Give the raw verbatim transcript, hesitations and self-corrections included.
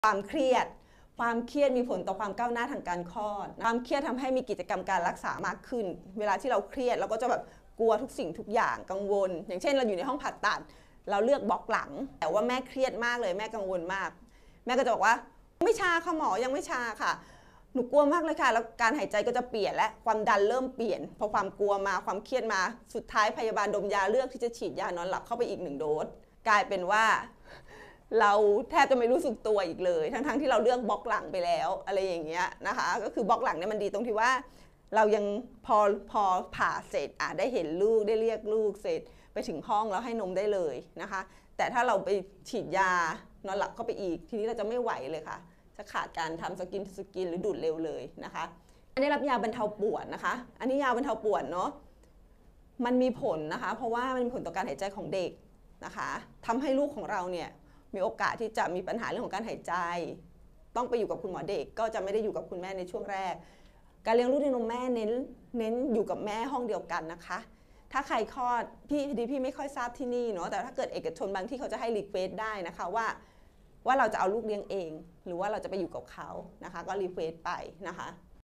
ความเครียดความเครียดมีผลต่อความก้าวหน้าทางการคลอดความเครียดทำให้มีกิจกรรมการรักษามากขึ้นเวลาที่เราเครียดเราก็จะแบบกลัวทุกสิ่งทุกอย่างกังวลอย่างเช่นเราอยู่ในห้องผ่าตัดเราเลือกบล็อกหลังแต่ว่าแม่เครียดมากเลยแม่กังวลมากแม่ก็จะบอกว่าไม่ชาค่ะหมอยังไม่ชาค่ะหนูกลัวมากเลยค่ะแล้วการหายใจก็จะเปลี่ยนและความดันเริ่มเปลี่ยนพอความกลัวมาความเครียดมาสุดท้ายพยาบาลดมยาเลือกที่จะฉีดยานอนหลับเข้าไปอีกหนึ่งโดสกลายเป็นว่าเราแทบจะไม่รู้สึกตัวอีกเลยทั้งๆ ท, ที่เราเลือกบล็อกหลังไปแล้วอะไรอย่างเงี้ยนะคะก็คือบล็อกหลังเนี่ยมันดีตรงที่ว่าเรายังพอพอผ่าเสร็จอ่ะได้เห็นลูกได้เรียกลูกเสร็จไปถึงห้องแล้วให้นมได้เลยนะคะแต่ถ้าเราไปฉีดยานอนหลับเข้าไปอีกทีนี้เราจะไม่ไหวเลยค่ะจะขาดการทำสกินสกินหรือดูดเร็วเลยนะคะอันนี้รับยาบรรเทาปวดนะคะอันนี้ยาบรรเทาปวดเนาะมันมีผลนะคะเพราะว่ามันมีผลต่อการหายใจของเด็กนะคะทำให้ลูกของเราเนี่ยมีโอกาสที่จะมีปัญหาเรื่องของการหายใจต้องไปอยู่กับคุณหมอเด็กก็จะไม่ได้อยู่กับคุณแม่ในช่วงแรกการเลี้ยงลูกในนมแม่เน้นเน้นอยู่กับแม่ห้องเดียวกันนะคะถ้าใครคลอดพี่ดีพี่ไม่ค่อยทราบที่นี่เนาะแต่ถ้าเกิดเอกชนบางที่เขาจะให้รีเควสได้นะคะว่าว่าเราจะเอาลูกเลี้ยงเองหรือว่าเราจะไปอยู่กับเขานะคะก็รีเควสไปนะคะ